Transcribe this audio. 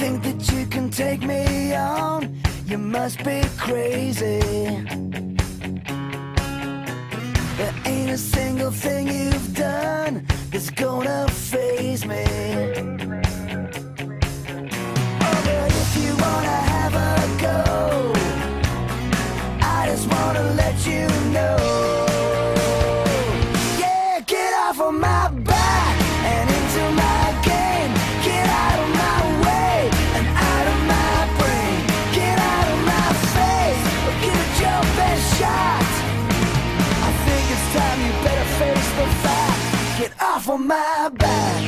think that you can take me on? You must be crazy. There ain't a single thing you've done that's gonna faze me. Oh, but if you wanna have a go, I just wanna let you know. Yeah, get off of my back and into my game. Get out of my way and out of my brain. Get out of my face or give it your best shot. I think it's time you better face the fact. Get off of my back.